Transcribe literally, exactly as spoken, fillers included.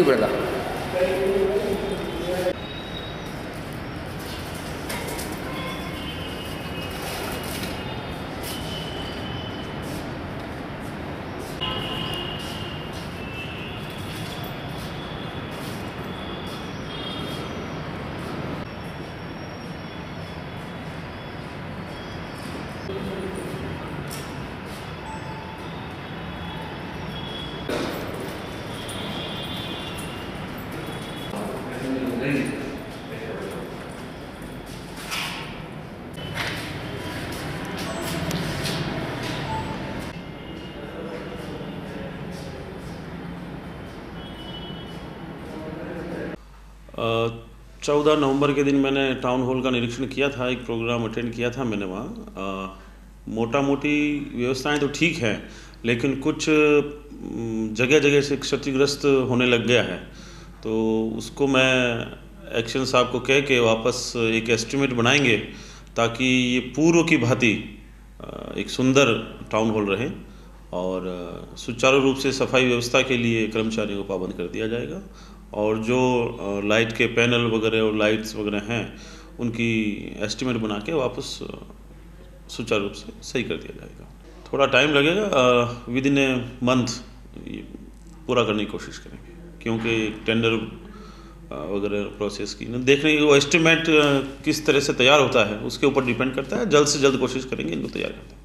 पड़ेगा। चौदह नवंबर के दिन मैंने टाउन हॉल का निरीक्षण किया था, एक प्रोग्राम अटेंड किया था मैंने वहाँ। मोटा मोटी व्यवस्थाएं तो ठीक हैं, लेकिन कुछ जगह जगह से क्षतिग्रस्त होने लग गया है, तो उसको मैं एक्शन साहब को कह के वापस एक एस्टिमेट बनाएंगे ताकि ये पूर्व की भांति एक सुंदर टाउन हॉल रहे और सुचारू रूप से सफाई व्यवस्था के लिए कर्मचारियों को पाबंद कर दिया जाएगा और जो लाइट के पैनल वगैरह और लाइट्स वगैरह हैं उनकी एस्टिमेट बना के वापस सुचारू रूप से सही कर दिया जाएगा। थोड़ा टाइम लगेगा, विद इन ए मंथ पूरा करने की कोशिश करेंगे, क्योंकि टेंडर वगैरह प्रोसेस की न देखने की वो एस्टिमेट किस तरह से तैयार होता है उसके ऊपर डिपेंड करता है। जल्द से जल्द कोशिश करेंगे इनको तैयार करने की।